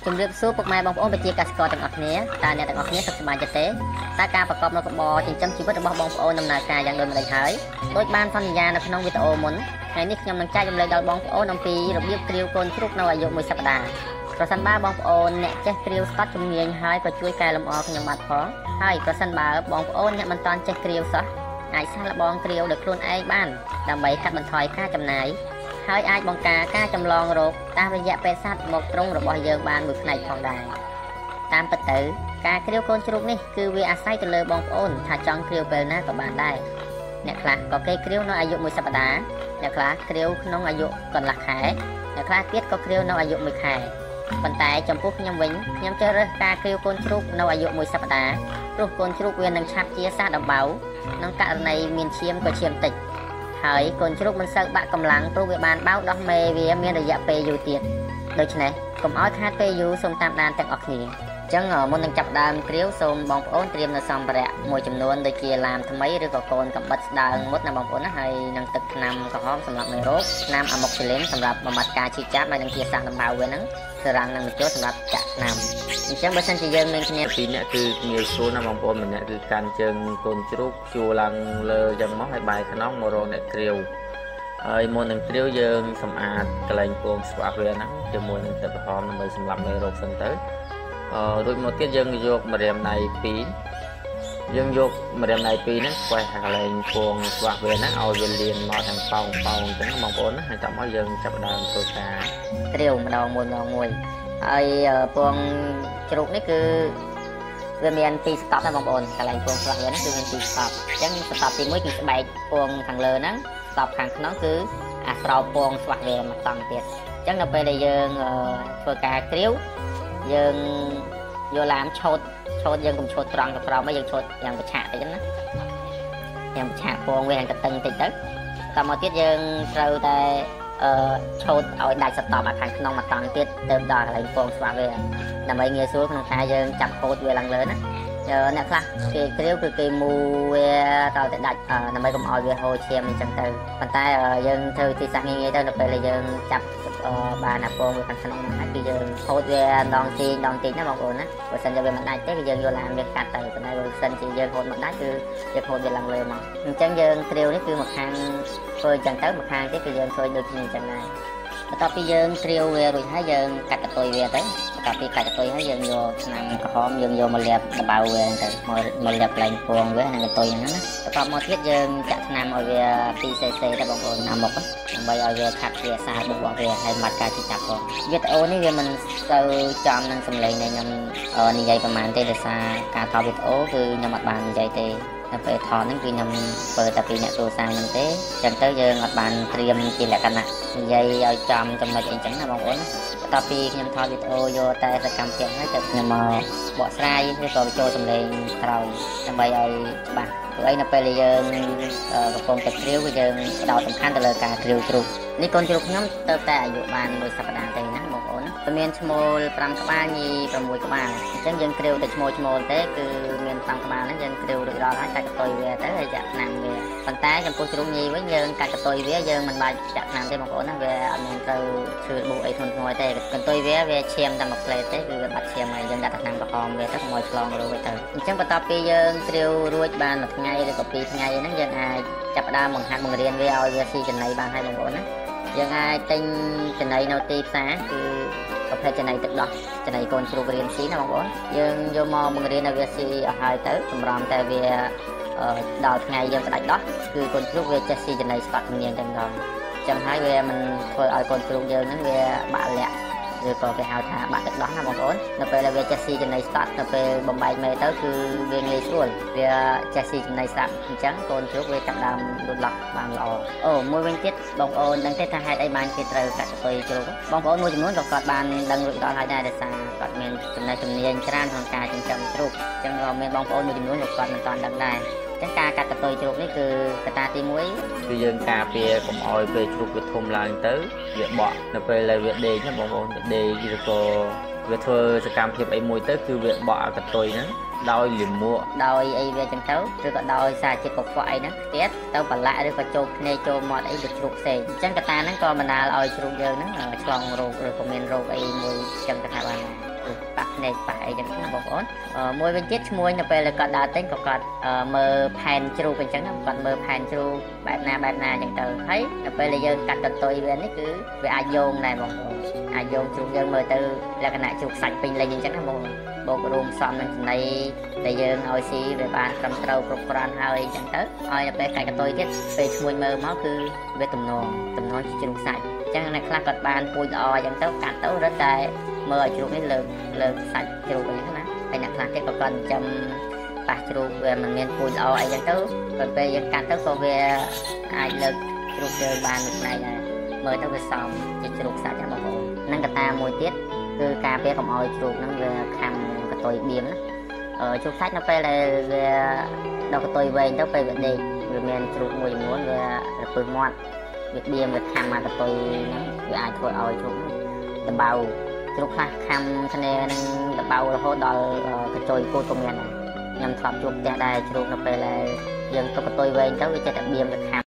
ជំរាបសួរពុកម៉ែបងប្អូនប្រជាកសិករទាំងអស់គ្នាតើអ្នកទាំងអស់គ្នាសុខសប្បាយទេតើការប្រកបនៅរបរចិញ្ចឹមជីវិតរបស់បងប្អូនដំណើរការយ៉ាងដូចម្តេចហើយដូចបានសន្យានៅក្នុងវីដេអូមុនថ្ងៃនេះខ្ញុំនឹងចែករំលែកដល់បងប្អូនអំពីរបៀបគ្រាវកូនជ្រូកនៅអាយុ1សប្តាហ៍ប្រសិនបើបងប្អូនអ្នកចេះគ្រាវស្ទាត់ជំនាញហើយក៏ជួយកែលម្អខ្ញុំបាទផងហើយប្រសិនបើបងប្អូនអ្នកមិនទាន់ចេះគ្រាវសោះអាចសាកល្បងគ្រាវដោយខ្លួនឯងបានដើម្បីកាត់បន្ថយការចំណាយហើយអាចបង្ការការចម្លងរោគតាមរយៈពេទ្យសត្វមកត្រង់របស់យើងបានមួយផ្នែកផងដែរតាមពិតទៅការគ្រាវកូនជ្រូកនេះគឺវាអាស្រ័យទៅលើបងប្អូនថាចង់គ្រាវពេលណាក៏បានដែរអ្នកខ្លះក៏គេគ្រាវនៅអាយុ1សប្តាហ៍អ្នកខ្លះគ្រាវក្នុងអាយុកន្លះខែអ្នកខ្លះទៀតក៏គ្រាវនៅអាយុ1ខែប៉ុន្តែចំពោះខ្ញុំវិញខ្ញុំជ្រើសរើសការគ្រាវកូនជ្រូកនៅអាយុ1សប្តាហ៍ព្រោះកូនជ្រូកវានឹងឆាប់ជាសះដំបៅក្នុងករណីមានឈាមក៏ឈាមតិចហើយកូនជ្រូកមិនសូវបាក់កម្លាំងព្រោះវាបានបោកដោះមេវាមានរយៈពេលយូរទៀតដូច្នេះកុំឲ្យខាតពេលយូរសូមតាមដានទាំងអស់គ្នាអញ្ចឹងមុននឹងចាប់ដើមគ្រាវសូមបងប្អូនត្រៀមនៅសម្ភារៈមួយចំនួនដូចជាឡាមថ្មីឬក៏កូនកំបិតស្ដើងមុតណាបងប្អូនណាហើយនឹងទឹកថ្នាំក្រហមសម្រាប់មេរោគថ្នាំអាម៉ុកស៊ីលីនសម្រាប់បំបត្តិការឈឺចាប់ហើយនឹងជាសាសដំបៅវាហ្នឹងសារ៉ាំងនឹងបញ្ចូលសម្រាប់ចាក់ថ្នាំអញ្ចឹងបើសិនជាយើងមានគ្នាពីរនាក់គឺងាយស្រួលណាបងប្អូនម្នាក់គឺកាន់ជើងកូនជ្រូកជួរឡើងលើយ៉ាងមកហើយបាយខ្នងមករកអ្នកគ្រាវហើយមុននឹងគ្រាវយើងសម្អាតកន្លែងពងស្វាក់វាហ្នឹងជាមួយនឹងទឹកក្រហមដើម្បីសម្លាប់មេរោគសិនទៅរួចមកទៀតយើងយកម្រាមដៃ2យើងយកម្រាមដៃ2ហ្នឹងស្វែងកន្លែងពងស្វាក់វាហ្នឹងឲ្យវាលៀនមកទាំងប៉ោងអញ្ចឹងបងប្អូនណាហើយតាមមកយើងចាប់ដើមធ្វើការគ្រាវម្ដងមួយហើយពងជ្រូកនេះគឺវាមាន2ស្តប់ណាបងប្អូនកន្លែងពងស្វាក់វាហ្នឹងគឺមាន2ស្តប់អញ្ចឹងស្តប់ទី1គឺស្បែកពងខាងលើហ្នឹងស្តប់ខាងក្នុងគឺអាស្រោបពងស្វាក់វាមកតង់ទៀតអញ្ចឹងនៅពេលដែលយើងធ្វើការគ្រាវយើងយកឡាមឆូតយើងកុំឆូតត្រង់ទៅក្រោមយើងឆូតយ៉ាងបឆាក់តិចណាយ៉ាងបឆាក់ពងវាយ៉ាងកតឹងតិចទៅតមកទៀតយើងត្រូវតែឆូតឲ្យដាច់ស្តប់ខាងក្នុងមកតង់ទៀតទៅដល់កន្លែងពងស្វាក់វាដើម្បីងាយស្រួលក្នុងការយើងចាប់កូតវាឡើងលើណាអ្នកខ្លះគេគ្រាវគឺគេមូវាដល់តែដាច់ដើម្បីកុំឲ្យវាហូរឈាមអញ្ចឹងទៅប៉ុន្តែយើងធ្វើទីសាស្ត្រងាយៗទៅនៅពេលដែលយើងចាប់បានអាពងវាខាងក្នុងហ្នឹងហើយគឺយើងហូតវាដងទីណាបងប្អូនណាបើសិនជាវាមិនដាច់ទេគឺយើងយកឡានវាកាត់ទៅប៉ុន្តែបើសិនជាយើងហូតមិនដាច់គឺយើងហូតវាឡើងលើមកអញ្ចឹងយើងគ្រាវនេះគឺមួយខាងធ្វើអញ្ចឹងទៅមួយខាងទៀតគឺយើងធ្វើដូចគ្នាអញ្ចឹងដែរបន្ទាប់ពីយើងគ្រាវវារួចហើយយើងកាត់កតុយវាទៅបន្ទាប់ពីកាត់កតុយហើយយើងយកឆ្នាំក្រហមយើងយកមកលាបដបៅវាទៅមកលាបកន្លែងពងវានិងកតុយហ្នឹងណាបន្ទាប់មកទៀតយើងចាក់ថ្នាំឲ្យវា 2cc ទៅបងប្អូនអាមុកដើម្បីឲ្យវាខាត់វាសាររបស់វាហើយបាត់ការជិះចាប់ផងវីដេអូនេះវាមិនទៅចំនឹងសម្លេងដែលខ្ញុំនិយាយប្រហែលទេដោយសារការថតវីដេអូគឺខ្ញុំអត់បាននិយាយទេនៅពេលថតហ្នឹងគឺខ្ញុំធ្វើតែពីអ្នកទូរស័ព្ទហ្នឹងទេអញ្ចឹងទៅយើងអត់បានត្រៀមជាលក្ខណៈនិយាយឲ្យចំចំណុចអីចឹងណាបងប្អូនបន្ទាប់ពីខ្ញុំថតវីដេអូយកតែសកម្មភាពហើយទៅខ្ញុំមកបកស្រាយឬក៏ចូលសម្លេងក្រោយដើម្បីឲ្យច្បាស់ព្រោះអីនៅពេលដែលយើងកំពុងតែគ្រាវគឺយើងផ្ដោតសំខាន់ទៅលើការគ្រាវជ្រូកនេះកូនជ្រូកខ្ញុំទៅតែអាយុបាន1សប្តាហ៍ទេណាបងប្អូនវាមានឈ្មោល5ក្បាលញី6ក្បាលអញ្ចឹងយើងគ្រាវតែឈ្មោលទេគឺមាន5ក្បាលហ្នឹងយើងគ្រាវរួចរាល់ហើយកាត់កតុយវាទៅហើយចាក់ថ្នាំវាប៉ុន្តែចំពោះជ្រូកញីវិញយើងកាត់កតុយវាយើងមិនបាច់ចាក់ថ្នាំទេបងប្អូនណាវាអត់មានត្រូវឈឺរបួសអីធ្ងន់ធ្ងរទេកតុយវាឈាមតែមួយផ្លេតទេគឺវាបាត់ឈាមហើយយើងដាក់ថ្នាំក្រហមវាទៅកុំឲ្យឆ្លងរោគទៅអញ្ចឹងបន្ទាប់ពីយើងគ្រាវរួចបាន1ថ្ងៃឬក៏2ថ្ងៃហ្នឹងយើងអាចចាប់ផ្ដើមបង្ហាត់បង្រៀនវាឲ្យវាស៊ីចំណីបានហើយបងប្អូនណាយើងអាចទិញចំណីនៅទីផ្សារគឺប្រភេទចំណីទឹកដោះចំណីកូនជ្រូករៀនស៊ីណាបងប្អូនយើងយកមកបង្រៀនឲ្យវាស៊ីឲ្យហើយទៅសម្រាប់តែវាដល់ថ្ងៃយើងផ្ដាច់ដោះគឺកូនជ្រូកវាចេះស៊ីចំណីស្កត់ជំនាញតែម្ដងអញ្ចឹងហើយវាមិនធ្វើឲ្យកូនជ្រូកយើងហ្នឹងវាបាក់លាក់ឬក៏គេហៅថាបាក់ទឹកដោះណាបងប្អូននៅពេលដែលវាចេះស៊ីចំណីស្កត់នៅពេលបំបែកមេទៅគឺវាងាយស្រួលវាចេះស៊ីចំណីស្រាប់អញ្ចឹងកូនជ្រូកវាចាប់ដើមលូតលាស់បានល្អមួយវិញទៀតបងប្អូនដឹងទេថាហេតុអីបានគេត្រូវកាត់កតុយជ្រូកបងប្អូនមួយចំនួនក៏គាត់បានដឹងរួចដល់ហើយដែរដោយសារគាត់មានចំណេះជំនាញច្រើនក្នុងការចិញ្ចឹមជ្រូកអញ្ចឹងក៏មានបងប្អូនមួយចំនួនក៏គាត់មិនទាន់ដឹងដែរចឹងការកាត់កតុយជ្រូកនេះគឺកត្តាទី1គឺយើងការពារកុំឲ្យពេលជ្រូកវាធំឡើងទៅវាបក់នៅពេលដែលវាដេកណាបងប្អូនដេកឬក៏វាធ្វើសកម្មភាពអីមួយទៅគឺវាបក់កតុយហ្នឹងដោយលាមកដោយអីវាចឹងទៅឬក៏ដោយសារជាតិកខ្វក់អីហ្នឹងទៀតទៅប្រឡាក់ឬក៏ចូលភ្នែកចូលមាត់អីទៅជ្រូកផ្សេងអញ្ចឹងកត្តាហ្នឹងក៏បណ្ដាលឲ្យជ្រូកយើងហ្នឹងឆ្លងរោគឬក៏មានរោគអីមួយចឹងទៅថាបានដែរនៃប៉ះអីចឹងណាបងប្អូនមួយវិញទៀតឈ្មោះនៅពេលគាត់ដើរទិញក៏គាត់មើលផែនជ្រូកអញ្ចឹងណាគាត់មើលផែនជ្រូកបែបណាអញ្ចឹងទៅហើយនៅពេលដែលយើងកាត់កន្ទុយវានេះគឺវាអាចយោងដែរបងប្អូនអាចយោងជ្រូកយើងមើលទៅលក្ខណៈជ្រូកសាច់ពេញលេញអញ្ចឹងណាបងបូករួមផ្សំនឹងចំណីដែលយើងឲ្យស៊ីវាបានត្រឹមត្រូវគ្រប់គ្រាន់ហើយអញ្ចឹងទៅឲ្យនៅពេលកាច់កន្ទុយទៀតពេលឈ្មោះមើលមកគឺវាទំនងជាជ្រូកសាច់អញ្ចឹងអ្នកខ្លះគាត់បានពូជល្អអញ្ចឹងទៅកាត់ទៅរត់តែមើលឲ្យជ្រូកនេះលើកសាច់ជ្រូកអញ្ចឹងណាហើយអ្នកខ្លះទៀតក៏គាត់ចាំប៉ះជ្រូកវាមិនមានពូជល្អអីចឹងទៅពេលពេលយើងកាត់ទៅក៏វាអាចលើកជ្រូកយើងបានមួយផ្នែកដែរមើលទៅវាសមជាជ្រូកសាច់ណាបងប្អូននិងកត្តាមួយទៀតគឺការពារកុំឲ្យជ្រូកហ្នឹងវាខាំកតុយបៀមណាជ្រូកសាច់នៅពេលដែលវាដល់កតុយវែងទៅពេលវាដេកវាមានជ្រូកមួយចំនួនវារពឹសមាត់វាបៀមវាខាំមកកតុយហ្នឹងវាអាចធ្វើឲ្យជ្រូកដបៅជ្រូកខ្លះខាំគ្នានឹងដបៅរហូតដល់កតុយពូជក៏មានដែរខ្ញុំធ្លាប់ជួបផ្ទះដែរជ្រូកនៅពេលដែលយើងទុកកតុយវែងទៅវាចេះតែបៀមវាខាំ